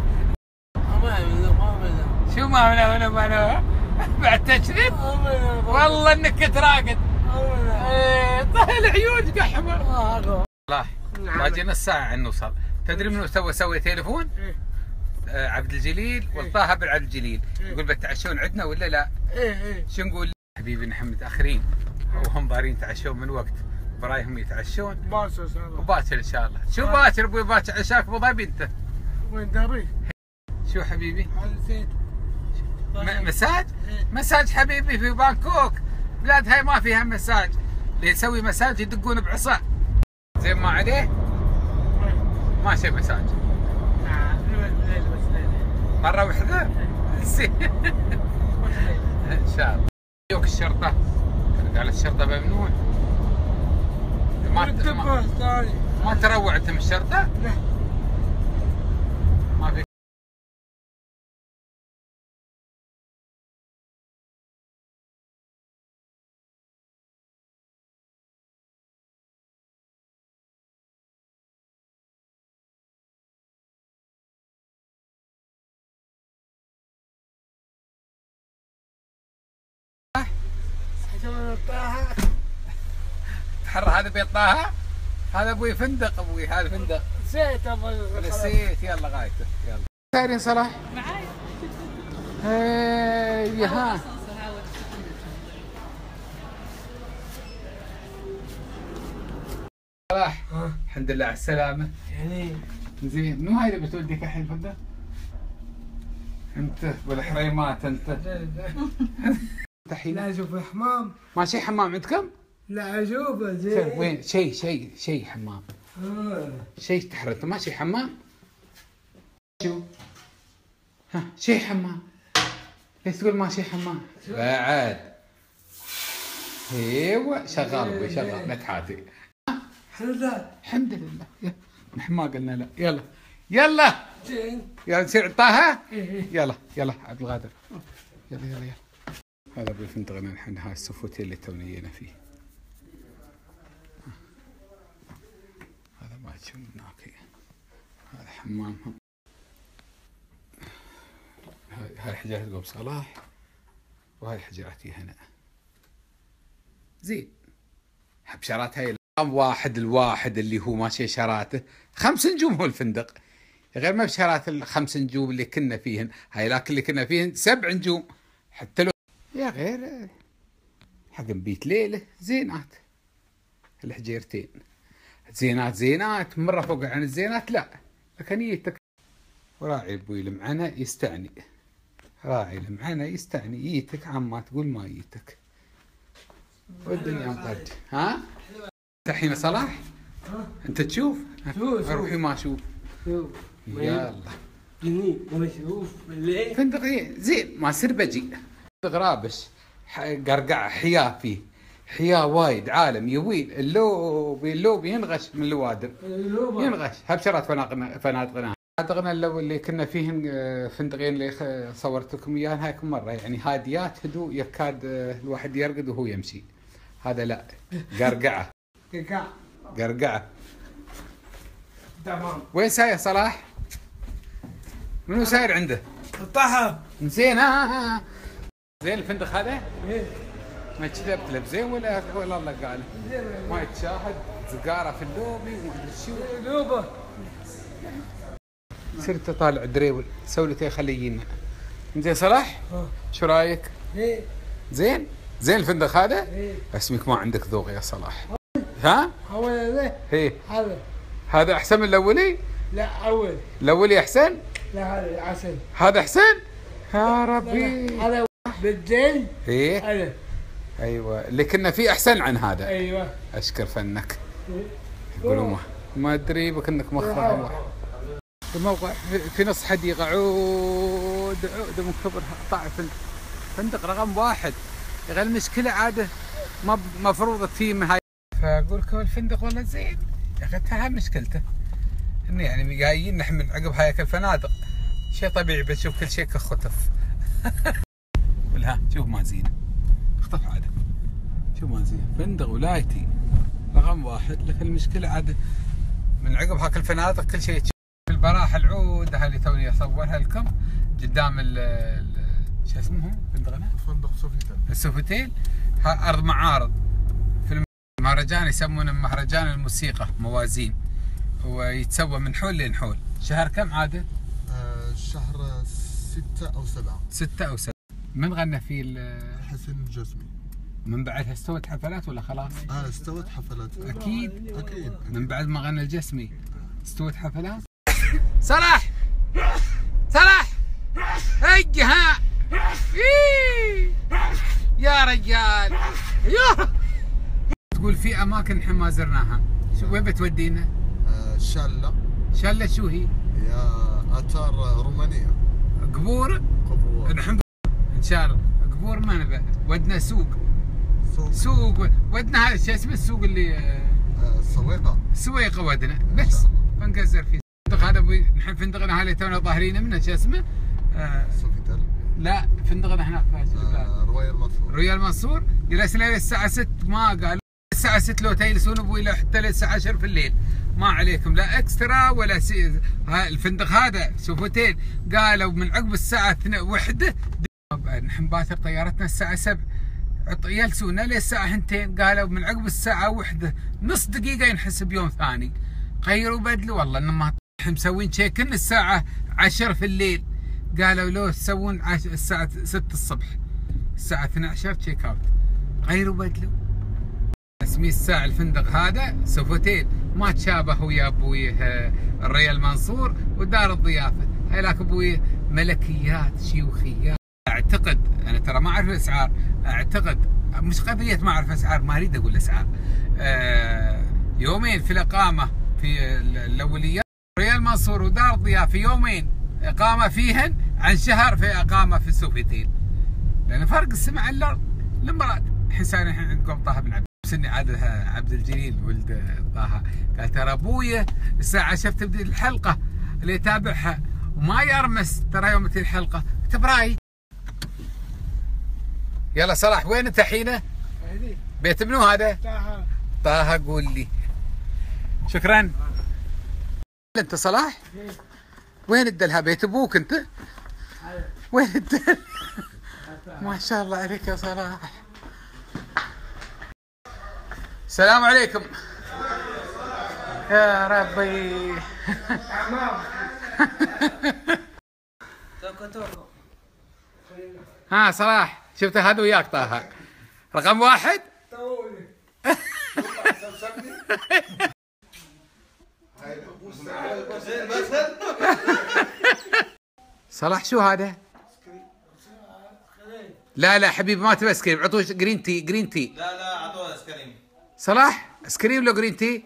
Speaker 1: شو ما هنا هنا ما هنا بعد تشرب والله انك تراقد. طال عيونك يا حمر. الله باقي نص ساعة عن نوصل. تدري منو سوى سوى تليفون؟ آه عبد الجليل والطه بن عبد الجليل يقول بتعشون عندنا ولا لا؟ شو نقول؟ حبيبي نحن متاخرين وهم ضارين يتعشون من وقت، برايهم يتعشون
Speaker 2: باكر ان شاء الله.
Speaker 1: وباكر ان شاء الله. شو باكر ابوي باكر عشاك ابو ظبي انت؟
Speaker 2: وين داري؟
Speaker 1: شو حبيبي؟
Speaker 2: نسيت.
Speaker 1: مساج؟ مساج حبيبي في بانكوك، بلاد هاي ما فيها مساج، اللي يسوي مساج يدقون بعصا. زين ما عليه؟ ما شي مساج؟ مرة واحدة؟ زين ان شاء الله. يوك الشرطة قال الشرطة ممنوع. ما ما تروع انت من الشرطة؟ لا ما في. تحر هذا بيت طه؟ هذا ابوي فندق ابوي هذا فندق.
Speaker 2: نسيت ابوي
Speaker 1: نسيت يلا غايته يلا. سايرين صلاح؟ معاي. هي ها. صلاح الحمد لله على السلامة.
Speaker 2: يعني
Speaker 1: زين مو هاي اللي بتوديك الحين فندق؟ انت بالحريمات انت.
Speaker 2: لا اشوف الحمام.
Speaker 1: ماشي حمام عندكم؟
Speaker 2: لا اشوفه زين.
Speaker 1: وين شيء شيء شيء حمام.
Speaker 2: آه.
Speaker 1: شيء تحرته ماشي حمام؟ شو؟ ها شيء حمام. ليش تقول ماشي حمام؟ بعد. ايوه شغال ابوي شغال لا تحاتي.
Speaker 2: الحمد لله.
Speaker 1: الحمد لله. يلا نحن ما قلنا لا يلا يلا
Speaker 2: زين.
Speaker 1: يلا نصير طه؟ يلا يلا عبد القادر. يلا يلا يلا. هذا ابو الفندق الحين هاي السفوتين اللي تونا جينا فيه. هذا ما تشوف هناك. هذا حمامهم. هاي حجرات قوم صلاح وهاي حجراتي هنا. زين. بشرات هاي رقم واحد الواحد اللي هو ماشي شراته خمس نجوم هو الفندق. غير ما بشرات الخمس نجوم اللي كنا فيهن، هاي لكن اللي كنا فيهن سبع نجوم حتى لو يا غير حق بيت ليله زينات الحجيرتين زينات زينات مرة فوق عن الزينات لا لكن يتك. وراعي ابوي المعنى يستعني راعي المعنى يستعني يتك عما تقول ما يتك والدنيا مطج. ها الحين صلاح انت تشوف روحي ما اشوف. يلا
Speaker 2: جني ما اشوف بالليل.
Speaker 1: فندق زين ما يصير بجي غرابش قرقعه حياه فيه حياه وايد عالم يويل اللوب اللوب ينغش من الوادر ينغش هبشرات فنادقنا فنادقنا فنادقنا اللي كنا فيهن فندقين اللي صورت لكم اياها هايكم مره يعني هاديات هدوء يكاد الواحد يرقد وهو يمشي. هذا لا قرقعه قرقعه.
Speaker 2: تمام.
Speaker 1: وين ساير صلاح؟ منو ساير عنده؟
Speaker 2: طه.
Speaker 1: زين ها زين الفندق هذا؟ ايه. ما كذبت له زين ولا ولا الله قال؟ ما يتشاهد زقاره في اللوبي وما ادري شو.
Speaker 2: لوبه.
Speaker 1: صرت طالع دريول سولته خلينا. زين صلاح؟ شو رايك؟
Speaker 2: ايه.
Speaker 1: زين؟ زين الفندق هذا؟
Speaker 2: ايه.
Speaker 1: اسمك ما عندك ذوق يا صلاح. ها؟
Speaker 2: اول هذا؟
Speaker 1: ايه.
Speaker 2: هذا.
Speaker 1: هذا احسن من الاولي؟
Speaker 2: لا اول.
Speaker 1: الاولي احسن؟
Speaker 2: لا هذا احسن.
Speaker 1: هذا احسن؟ يا ربي.
Speaker 2: هذا بالدين.
Speaker 1: ايه.
Speaker 2: هذا.
Speaker 1: ايوه اللي كنا فيه احسن عن هذا.
Speaker 2: ايوه.
Speaker 1: اشكر فنك. يقولوا ما ما ادري بك انك مخرج واحد. الموقع في نص حديقه عود عود من كبرها طاع فندق فندق رقم واحد. يا اخي المشكله عاده ما مفروض فيه من هاي. فاقول لكم الفندق والله زين يا اخي هاي مشكلته انه يعني جايين نحن من عقب هاي الفنادق شيء طبيعي بتشوف كل شيء كخطف. ولا شوف ما زينه اخطف عاده شوف ما زينه فندق ولايتي رقم واحد. لكن المشكله عاده من عقب هاك الفنادق كل شيء في البراحه العود هاي اللي توني اصورها لكم قدام ال شو اسمه فندقنا؟
Speaker 7: فندق سوفيتيل.
Speaker 1: السوفيتيل ها ارض معارض في المهرجان يسمونه مهرجان الموسيقى موازين. هو يتسوى من حول لنحول. شهر كم عاده؟
Speaker 7: آه شهر ستة أو سبعة.
Speaker 1: ستة أو سبعة. من غنى فيه؟
Speaker 7: حسن الجسمي.
Speaker 1: من بعدها استوت حفلات ولا خلاص؟
Speaker 7: اه استوت حفلات.
Speaker 1: أكيد.
Speaker 7: أكيد.
Speaker 1: من بعد ما غنى الجسمي استوت حفلات. صلاح صلاح هيا ها يا رجال يا تقول في اماكن احنا ما زرناها، شو وين بتودينا؟
Speaker 7: آه، شالة.
Speaker 1: شالة شو هي؟
Speaker 7: هي آثار رومانية.
Speaker 1: قبور؟
Speaker 7: قبور.
Speaker 1: نحن ان شاء الله قبور ما نبى، ودنا سوق.
Speaker 7: سوق.
Speaker 1: سوق ودنا هذا شو اسمه السوق اللي
Speaker 7: آه، السويقة.
Speaker 1: السويقة ودنا بس بنقزر فيه. الفندق هذا ابوي نحن فندقنا هذا تونا ظاهرين منه شو اسمه؟ آه
Speaker 7: سوفيتل.
Speaker 1: لا فندقنا هناك في
Speaker 7: آه، رويال منصور.
Speaker 1: رويال منصور جلسنا لين الساعة ستة، ما قالوا الساعة ستة لو تجلسون ابوي لا حتى للساعة عشرة في الليل، ما عليكم لا اكسترا ولا سي... ها الفندق هذا سوفوتيل قالوا من عقب الساعة اثنين وحدة نحن باكر طيارتنا الساعة سبعة، يجلسونا للساعة اثنتين، قالوا من عقب الساعة وحدة نص دقيقة ينحسب يوم ثاني. غيروا بدلوا والله انما نحن مسوين تشيكن الساعة عشرة في الليل، قالوا لو تسوون عش... الساعة ستة الصبح الساعة اثني عشر تشيك اوت. غيروا بدلوا اسمي الساعة الفندق هذا سوفوتيل ما تشابه ويا ابوي الريال منصور ودار الضيافة، هاي لك ابوي ملكيات شيوخيات. اعتقد انا ترى ما اعرف الاسعار، اعتقد مش قضية ما اعرف اسعار، ما اريد اقول اسعار. آه يومين في الاقامة في الاوليات ريال منصور ودار الضيافة، يومين اقامة فيهن عن شهر في اقامة في سوفوتيل، لان فرق السماء عن الارض. المرات الحين صاير الحين عندكم طه بن عبد سني عاد عبد الجليل ولد طه، قال ترى ابويا الساعة عشرة تبدي الحلقة اللي يتابعها وما يرمس ترى يوم تجي الحلقة تبراي. يلا صلاح وين انت الحين؟ بيت منو هذا؟
Speaker 2: طه.
Speaker 1: طه قول لي. شكرا. انت صلاح؟ وين الدلها؟ بيت ابوك انت؟ وين الدل؟ ما شاء الله عليك يا صلاح. السلام عليكم. يا ربي. ها صلاح شفت هذا وياك طه رقم واحد. صلاح شو هذا؟ لا لا حبيبي ما تبي ايس كريم، عطوه جرين تي. جرين تي.
Speaker 4: لا لا اعطوه ايس كريم.
Speaker 1: صلاح ايس كريم لو جرين تي؟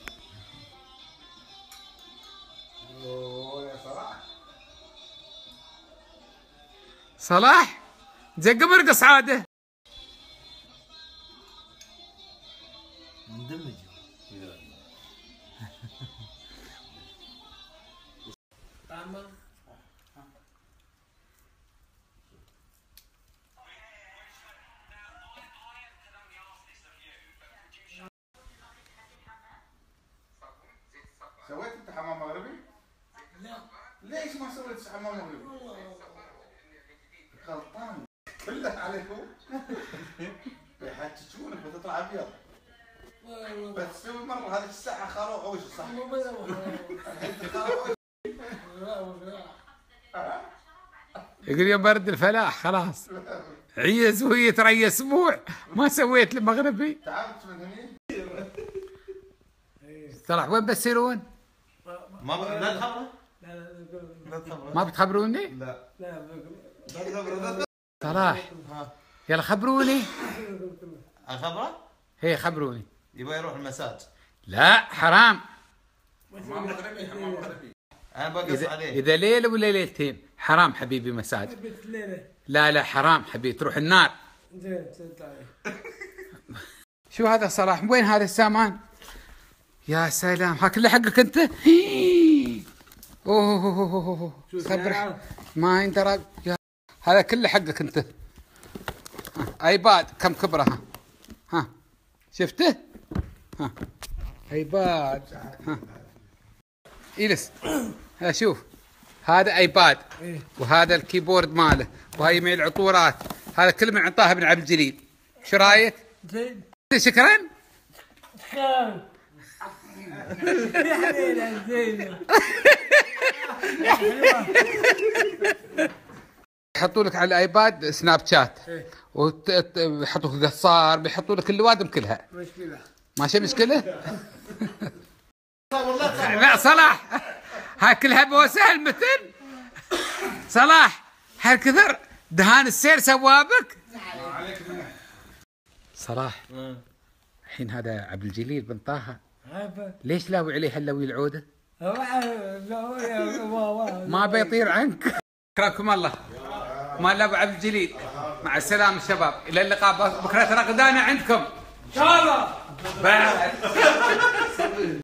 Speaker 1: صلاح زق مرقص عاده.
Speaker 4: مندمج.
Speaker 10: سويت انت حمام مغربي؟ لا. ليش ما سويت حمام مغربي؟ غلطان كله عليكم. بيحججونك بتطلع ابيض. بس تسوي مره هذيك الساعه خروع عوش صح؟
Speaker 1: يقول يوم برد الفلاح خلاص عيز وهي ترى اسبوع ما سويت المغربي.
Speaker 10: تعبت من هني؟
Speaker 1: صلاح وين بتسيرون؟
Speaker 4: ما لا تخبره؟
Speaker 1: ما بتخبروني؟
Speaker 4: لا.
Speaker 1: صلاح يلا خبروني.
Speaker 4: اخبره؟
Speaker 1: هي خبروني.
Speaker 4: يبغى يروح المساج.
Speaker 1: لا حرام.
Speaker 10: حمام مغربي حمام مغربي.
Speaker 4: انا بقص
Speaker 1: إذا,
Speaker 4: عليه.
Speaker 1: اذا ليله ولا ليلتين حرام حبيبي مساج. لا لا حرام حبيبي تروح النار. شو هذا صلاح؟ وين هذا السامان؟ يا سلام ها كله حقك انت؟ اوه اوه اوه صبر ما يندرى. هذا كله حقك انت. ايباد كم كبره ها ها شفته؟ ها ايباد ها اجلس. ها شوف هذا ايباد وهذا الكيبورد ماله وهي من العطورات، هذا كله من عطاها ابن عبد الجليل. شو رايك؟ زين. شكرا. شكرا. يحطوا لك على الايباد سناب شات ويحطوا لك قصار، بيحطوا لك اللوادم كلها. مشكله ماشي مشكله. لا صلاح هاي كلها بوسه المثل. صلاح هالكثر دهان السير سوابك. صلاح الحين هذا عبد الجليل بن طه
Speaker 2: عارفه
Speaker 1: ليش لاوي عليه هاللوي العوده؟
Speaker 2: ما
Speaker 1: ما بيطير عنك. اكرمكم الله. مال ابو عبد الجليل. مع السلامه شباب، الى اللقاء بكره، ترى غدانا عندكم ان شاء الله بعد.